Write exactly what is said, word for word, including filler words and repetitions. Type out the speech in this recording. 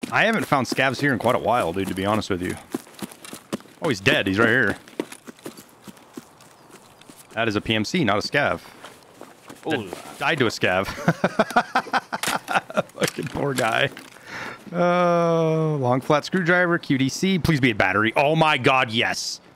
I haven't found scavs here in quite a while, dude, to be honest with you. Oh, he's dead. He's right here. That is a P M C, not a scav. Oh, died to a scav. Fucking poor guy. Uh, long flat screwdriver, Q D C. Please be a battery. Oh my god, yes.